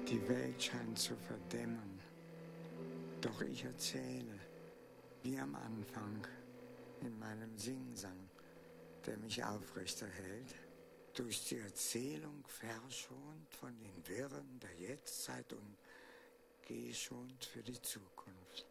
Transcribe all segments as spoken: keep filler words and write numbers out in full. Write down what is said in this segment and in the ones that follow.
Die Welt scheint zu verdämmern, doch ich erzähle, wie am Anfang in meinem Singsang, der mich aufrechterhält, durch die Erzählung verschont von den Wirren der Jetztzeit und geschont für die Zukunft.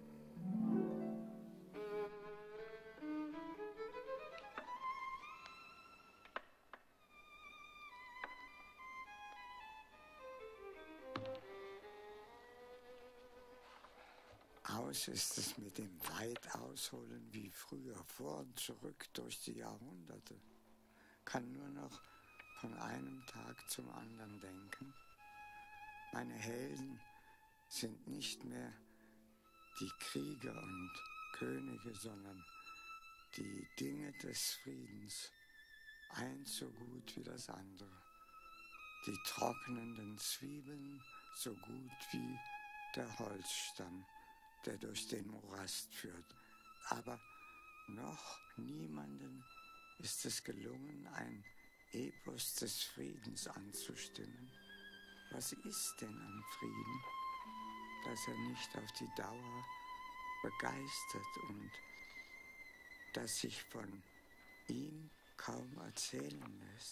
Aus ist es mit dem weit ausholen wie früher, vor und zurück durch die Jahrhunderte. Kann nur noch von einem Tag zum anderen denken. Meine Helden sind nicht mehr die Krieger und Könige, sondern die Dinge des Friedens, eins so gut wie das andere. Die trocknenden Zwiebeln so gut wie der Holzstamm, der durch den Morast führt. Aber noch niemanden ist es gelungen, ein Epos des Friedens anzustimmen. Was ist denn an Frieden, dass er nicht auf die Dauer begeistert und dass sich von ihm kaum erzählen lässt?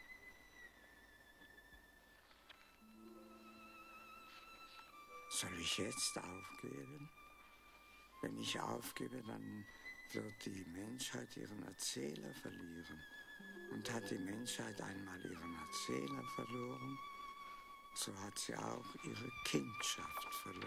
Soll ich jetzt aufgeben? Wenn ich aufgebe, dann wird die Menschheit ihren Erzähler verlieren. Und hat die Menschheit einmal ihren Erzähler verloren, so hat sie auch ihre Kindschaft verloren.